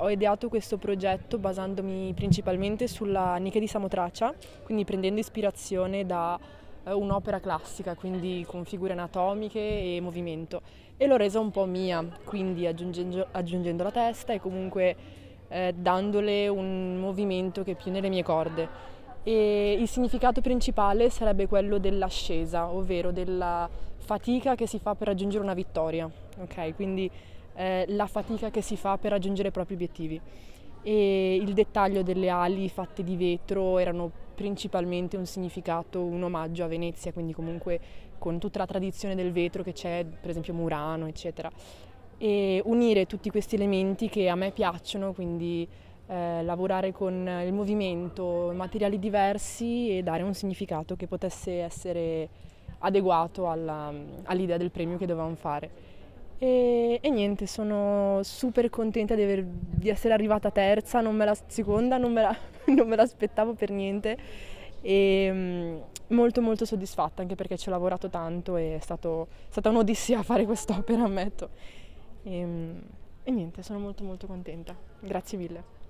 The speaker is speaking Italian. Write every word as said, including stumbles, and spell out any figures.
ho ideato questo progetto basandomi principalmente sulla Nike di Samotracia, quindi prendendo ispirazione da eh, un'opera classica, quindi con figure anatomiche e movimento, e l'ho resa un po' mia, quindi aggiungendo, aggiungendo la testa e comunque eh, dandole un movimento che è più nelle mie corde. E il significato principale sarebbe quello dell'ascesa, ovvero della fatica che si fa per raggiungere una vittoria, ok? Quindi eh, la fatica che si fa per raggiungere i propri obiettivi. E il dettaglio delle ali fatte di vetro erano principalmente un significato, un omaggio a Venezia, quindi comunque con tutta la tradizione del vetro che c'è, per esempio Murano, eccetera. E unire tutti questi elementi che a me piacciono, quindi eh, lavorare con il movimento, materiali diversi e dare un significato che potesse essere adeguato alla, all'idea del premio che dovevamo fare. E, e niente, sono super contenta di, aver, di essere arrivata terza, non me la, seconda, non me, la, non me l'aspettavo per niente e um, molto molto soddisfatta anche perché ci ho lavorato tanto e è, stato, è stata un'odissea fare quest'opera, ammetto. E, um, e niente, sono molto molto contenta. Grazie mille.